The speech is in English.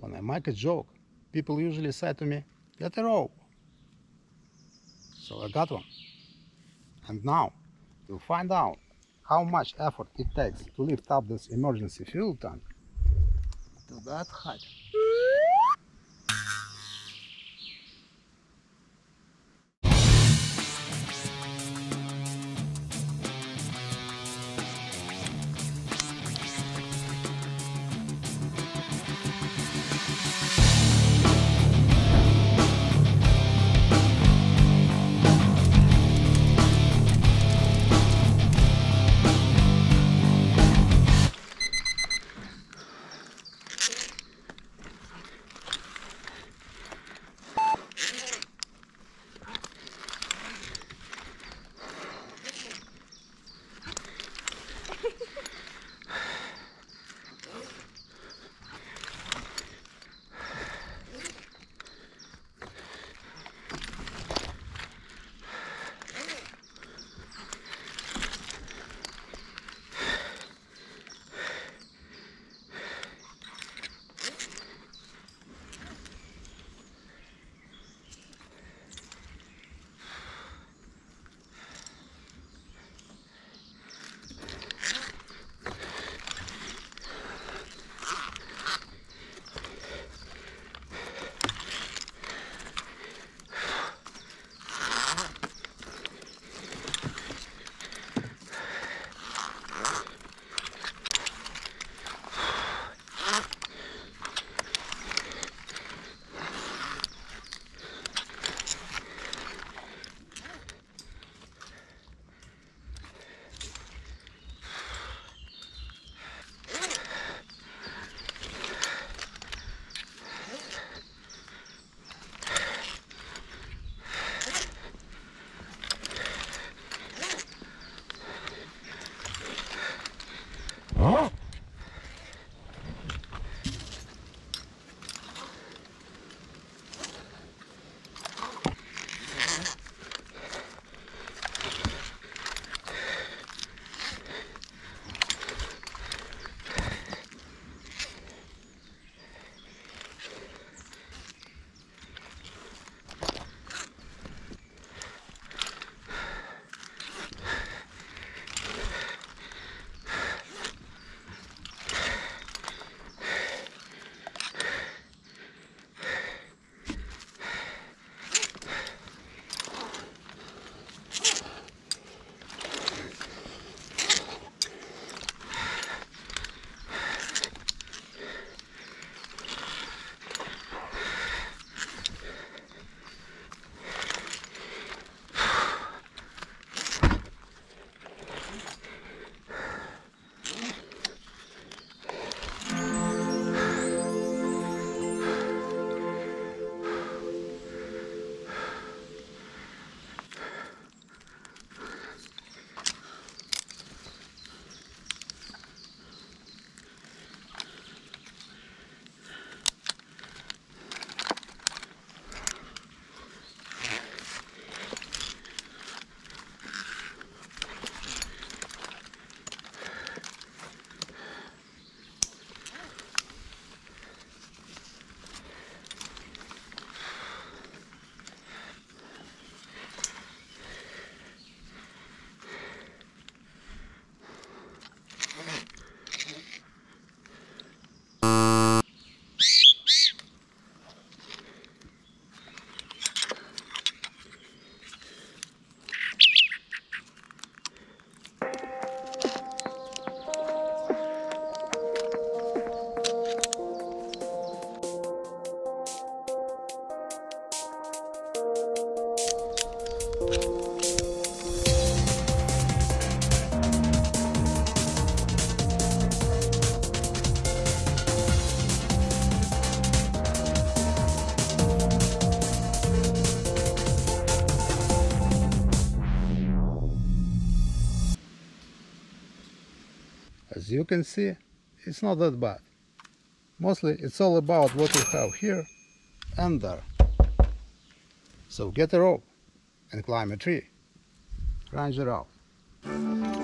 When I make a joke, people usually say to me, "Get a rope." So I got one. And now, to find out how much effort it takes to lift up this emergency fuel tank to that height. As you can see, it's not that bad. Mostly it's all about what you have here and there. So get a rope and climb a tree. Ranger out.